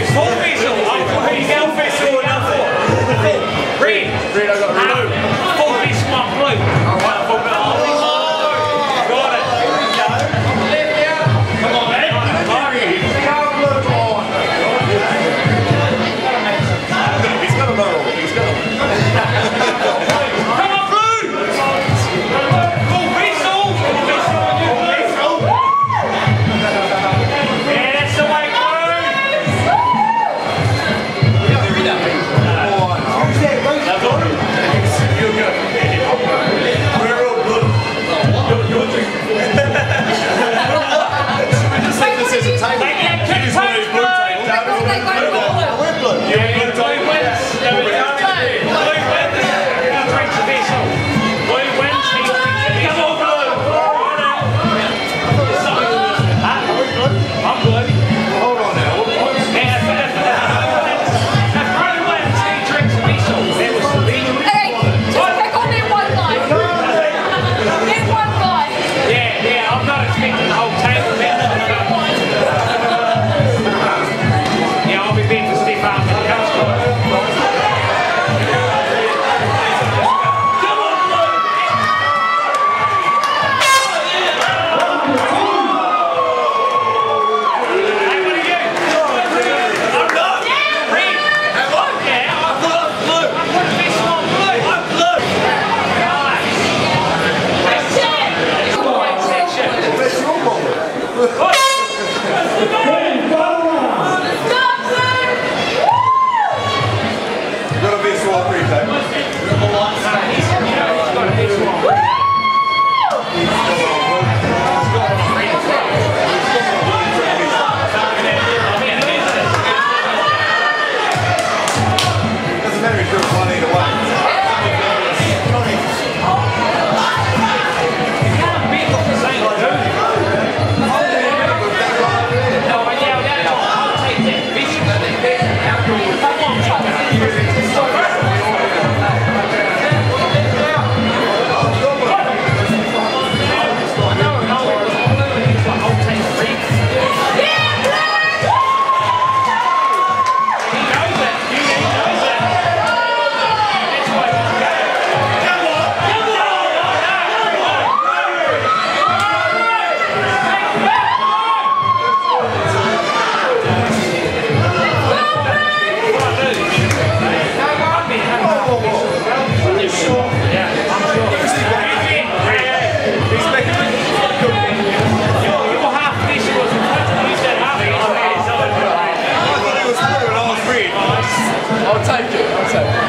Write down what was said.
Full visual. Oh, you go visual or no full? Green. Green, I got blue. Full visual on blue. Alright, full visual. Got it. Come on, man. He's got a medal. He's got a medal. Come on, blue. Full visual. Full visual on you, blue. Yeah, that's the way, blue. You're good. We're all blue. You're just take this as a table. It is one of these blue tables. We're blue. Yeah, blue wins. Blue wins. He drinks a visual. Blue wins. He drinks a visual. Come on, blue. I'm blue. Hold on now. Yeah, if blue wins, he drinks a visual. It was the visual. Yeah, I'm not expecting the whole table. Yeah, I'll be beating Steve out with the house. Come on, blue! Hey, what are you? I'm not. Green. Yeah, I'm blue. I'm putting this on blue. I'm blue. Right. You've got a visual free table. Doesn't matter if you're one either way. I'll take it.